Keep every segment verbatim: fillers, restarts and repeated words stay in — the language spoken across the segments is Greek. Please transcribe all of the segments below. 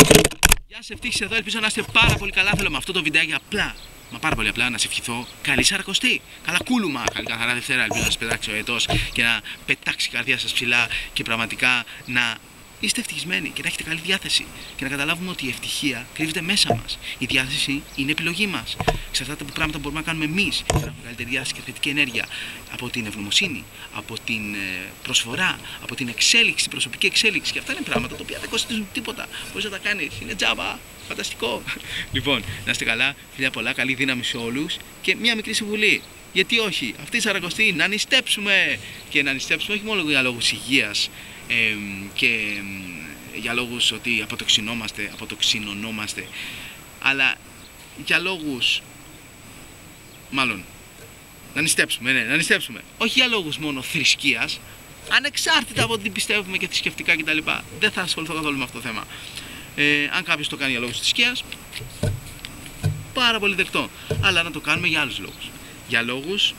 Γεια σας, Ευτύχης εδώ, ελπίζω να είστε πάρα πολύ καλά. Θέλω με αυτό το βιντεάκι απλά, μα πάρα πολύ απλά, να σε ευχηθώ καλή σαρακοστή. Καλά κούλουμα, καλή καθαρά Δευτέρα. Ελπίζω να σας πετάξει ο ετός και να πετάξει η καρδιά σας ψηλά και πραγματικά να είστε ευτυχισμένοι και να έχετε καλή διάθεση. Και να καταλάβουμε ότι η ευτυχία κρύβεται μέσα μας. Η διάθεση είναι επιλογή μας. Εξαρτάται από πράγματα που μπορούμε να κάνουμε εμείς για να έχουμε καλύτερη διάθεση και θετική ενέργεια. Από την ευγνωμοσύνη, από την προσφορά, από την εξέλιξη, την προσωπική εξέλιξη. Και αυτά είναι πράγματα τα οποία δεν κοστίζουν τίποτα. Μπορείς να τα κάνεις. Είναι τζάμπα. Φανταστικό. Λοιπόν, να είστε καλά. Φιλιά πολλά. Καλή δύναμη σε όλους. Και μια μικρή συμβουλή. Γιατί όχι, αυτή η σαρακοστή να νηστέψουμε. Και να νηστέψουμε όχι μόνο για λόγους υγείας. Ε, και ε, για λόγους ότι αποτοξινόμαστε, αποτοξινωνόμαστε, αλλά για λόγους, μάλλον, να νηστέψουμε, ναι, να νηστέψουμε, όχι για λόγους μόνο θρησκείας, ανεξάρτητα από τι πιστεύουμε και θρησκευτικά κτλ. Δεν θα ασχοληθώ καθόλου με αυτό το θέμα. Ε, αν κάποιος το κάνει για λόγους θρησκείας, πάρα πολύ δεκτό, αλλά να το κάνουμε για άλλους λόγους. Για λόγους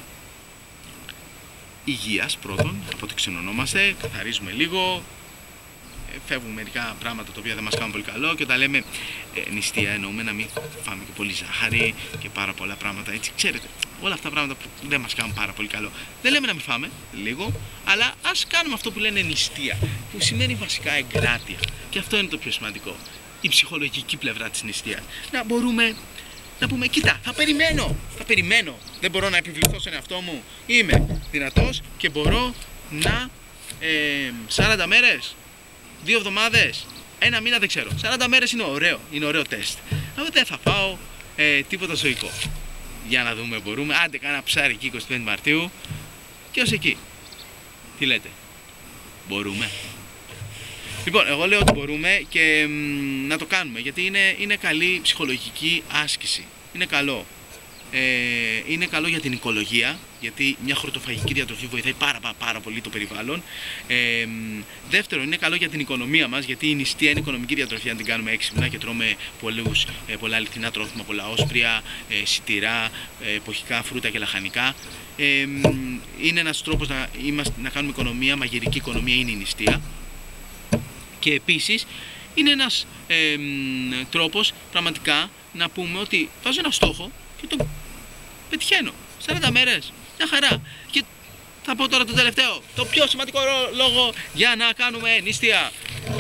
υγείας πρώτον, αποτοξινωνόμαστε, καθαρίζουμε λίγο, φεύγουν μερικά πράγματα τα οποία δεν μας κάνουν πολύ καλό και όταν λέμε ε, νηστεία εννοούμε να μην φάμε και πολύ ζάχαρη και πάρα πολλά πράγματα έτσι, ξέρετε, όλα αυτά τα πράγματα που δεν μας κάνουν πάρα πολύ καλό. Δεν λέμε να μην φάμε λίγο, αλλά ας κάνουμε αυτό που λένε νηστεία, που σημαίνει βασικά εγκράτεια και αυτό είναι το πιο σημαντικό, η ψυχολογική πλευρά της νηστείας. Να μπορούμε να πούμε, κοίτα, θα περιμένω, θα περιμένω, δεν μπορώ να επιβληθώ στον εαυτό μου, είμαι δυνατός και μπορώ να ε, σαράντα μέρες, δύο εβδομάδες, ένα μήνα δεν ξέρω, σαράντα μέρες είναι ωραίο, είναι ωραίο τεστ, αλλά δεν θα φάω ε, τίποτα ζωικό. Για να δούμε, μπορούμε, άντε κάνα ψάρι εκεί εικοστή πέμπτη Μαρτίου και ως εκεί. Τι λέτε, μπορούμε? Λοιπόν, εγώ λέω ότι μπορούμε και μ, να το κάνουμε, γιατί είναι, είναι καλή ψυχολογική άσκηση. Είναι καλό. Ε, είναι καλό για την οικολογία, γιατί μια χορτοφαγική διατροφή βοηθάει πάρα, πάρα, πάρα πολύ το περιβάλλον. Ε, δεύτερον, είναι καλό για την οικονομία μας, γιατί η νηστεία είναι οικονομική διατροφή αν την κάνουμε έξυπνα και τρώμε πολλούς, ε, πολλά αληθινά τρόφιμα, πολλά όσπρια, ε, σιτηρά, ε, εποχικά φρούτα και λαχανικά. Ε, είναι ένας τρόπος να, είμαστε, να κάνουμε οικονομία, μαγειρική οικονομία είναι η νηστεία. Και επίσης είναι ένας ε, τρόπος πραγματικά να πούμε ότι βάζω ένα στόχο και το πετυχαίνω. σαράντα μέρες, μια χαρά. Και θα πω τώρα το τελευταίο, το πιο σημαντικό λόγο για να κάνουμε νηστεία.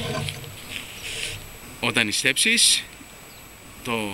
Όταν νηστέψεις, το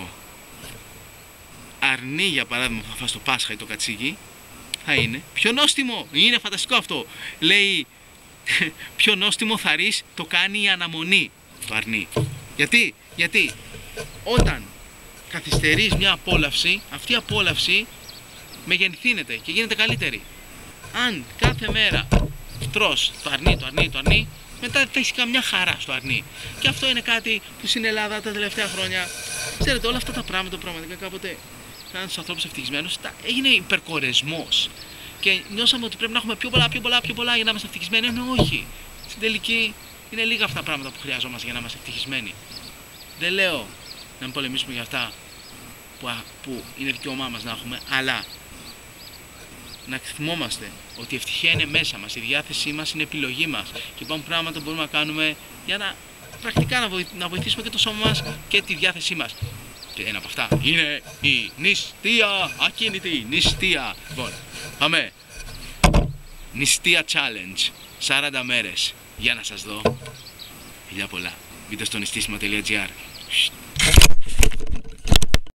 αρνί για παράδειγμα που θα φας το Πάσχα ή το κατσίκι θα είναι πιο νόστιμο. Είναι φανταστικό αυτό. Λέει, πιο νόστιμο θαρρείς το κάνει η αναμονή, το αρνί. Γιατί, γιατί όταν καθυστερείς μια απόλαυση, αυτή η απόλαυση μεγενθύνεται και γίνεται καλύτερη. Αν κάθε μέρα τρως το αρνί, το αρνί, το αρνί, μετά θα έχεις καμιά χαρά στο αρνί. Και αυτό είναι κάτι που στην Ελλάδα τα τελευταία χρόνια, ξέρετε, όλα αυτά τα πράγματα πραγματικά κάποτε κάνουν τους ανθρώπους ευτυχισμένους, έγινε υπερκορεσμός. Και νιώσαμε ότι πρέπει να έχουμε πιο πολλά, πιο πολλά, πιο πολλά για να είμαστε ευτυχισμένοι. Ενώ όχι. Στην τελική είναι λίγα αυτά τα πράγματα που χρειαζόμαστε για να είμαστε ευτυχισμένοι. Δεν λέω να μην πολεμήσουμε για αυτά που, που είναι δικαίωμά μας να έχουμε, αλλά να θυμόμαστε ότι η ευτυχία είναι μέσα μας, η διάθεσή μας είναι επιλογή μας. Και υπάρχουν πράγματα που μπορούμε να κάνουμε για να πρακτικά να, βοηθ, να βοηθήσουμε και το σώμα μας και τη διάθεσή μας. Και ένα από αυτά είναι η νηστεία, ακίνητη νηστεία. Λοιπόν, πάμε. Νηστεία challenge, σαράντα μέρες. Για να σας δω. Φιλιά πολλά. Μπείτε στο νηστίσιμα τελεία τζι άρ.